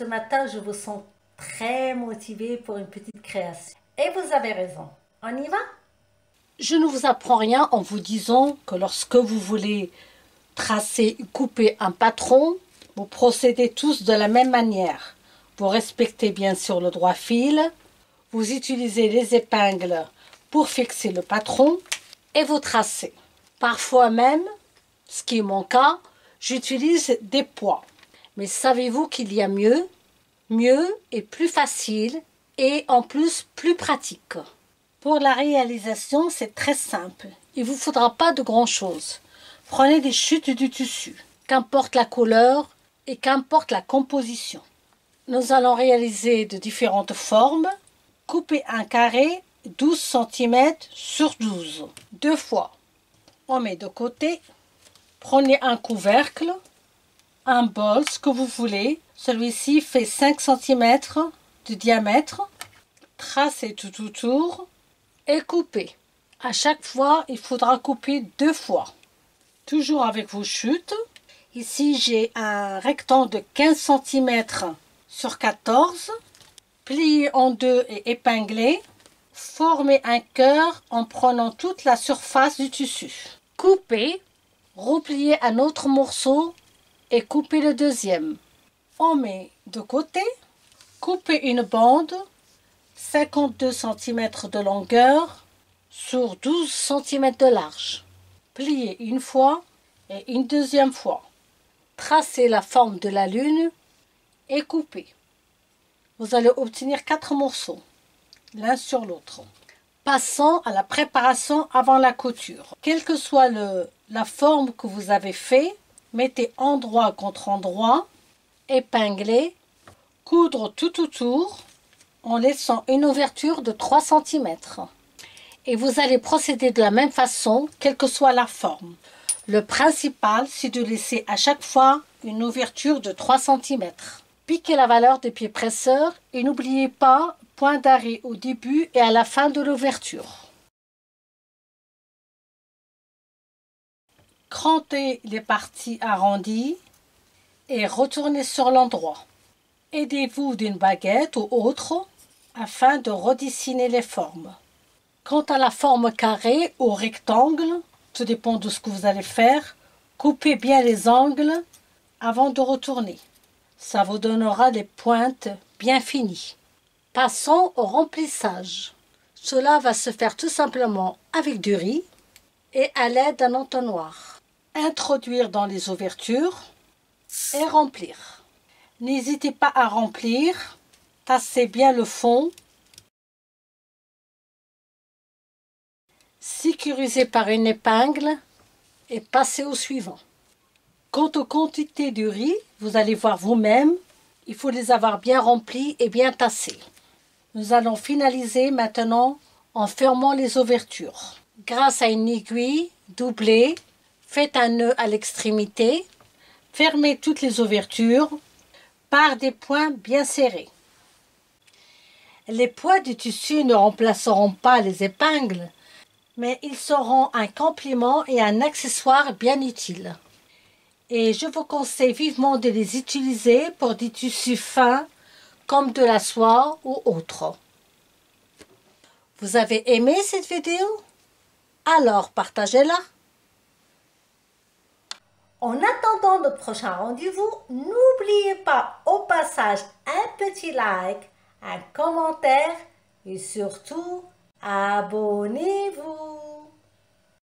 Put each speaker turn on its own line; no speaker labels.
ce matin, je vous sens très motivé pour une petite création. Et vous avez raison. On y va?
Je ne vous apprends rien en vous disant que lorsque vous voulez tracer, couper un patron, vous procédez tous de la même manière. Vous respectez bien sûr le droit fil, vous utilisez les épingles pour fixer le patron et vous tracez. Parfois même, ce qui est mon cas, j'utilise des poids. Mais savez-vous qu'il y a mieux? Mieux et plus facile et en plus plus pratique. Pour la réalisation, c'est très simple. Il ne vous faudra pas de grand-chose. Prenez des chutes du tissu, qu'importe la couleur et qu'importe la composition. Nous allons réaliser de différentes formes. Coupez un carré 12 cm sur 12, deux fois. On met de côté. Prenez un couvercle, un bol, ce que vous voulez. Celui-ci fait 5 cm de diamètre. Tracez tout autour et coupez. À chaque fois, il faudra couper deux fois. Toujours avec vos chutes. Ici, j'ai un rectangle de 15 cm sur 14. Pliez en deux et épinglez. Formez un cœur en prenant toute la surface du tissu. Coupez, repliez un autre morceau et coupez le deuxième. On met de côté. Coupez une bande 52 cm de longueur sur 12 cm de large. Pliez une fois et une deuxième fois. Tracez la forme de la lune et coupez. Vous allez obtenir 4 morceaux, l'un sur l'autre. Passons à la préparation avant la couture. Quelle que soit la forme que vous avez fait, mettez endroit contre endroit, épinglez, coudre tout autour en laissant une ouverture de 3 cm. Et vous allez procéder de la même façon, quelle que soit la forme. Le principal, c'est de laisser à chaque fois une ouverture de 3 cm. Piquez la valeur des pieds presseurs et n'oubliez pas point d'arrêt au début et à la fin de l'ouverture. Crantez les parties arrondies et retournez sur l'endroit. Aidez-vous d'une baguette ou autre afin de redessiner les formes. Quant à la forme carrée ou rectangle, tout dépend de ce que vous allez faire, coupez bien les angles avant de retourner. Ça vous donnera des pointes bien finies. Passons au remplissage. Cela va se faire tout simplement avec du riz et à l'aide d'un entonnoir. Introduire dans les ouvertures et remplir. N'hésitez pas à remplir, tassez bien le fond. Sécurisez par une épingle et passez au suivant. Quant aux quantités de riz, vous allez voir vous-même, il faut les avoir bien remplis et bien tassés. Nous allons finaliser maintenant en fermant les ouvertures. Grâce à une aiguille doublée, faites un nœud à l'extrémité, fermez toutes les ouvertures par des points bien serrés. Les poids du tissu ne remplaceront pas les épingles, mais ils seront un complément et un accessoire bien utile. Et je vous conseille vivement de les utiliser pour des tissus fins comme de la soie ou autre. Vous avez aimé cette vidéo? Alors partagez-la.
En attendant notre prochain rendez-vous, n'oubliez pas au passage un petit like, un commentaire et surtout abonnez-vous.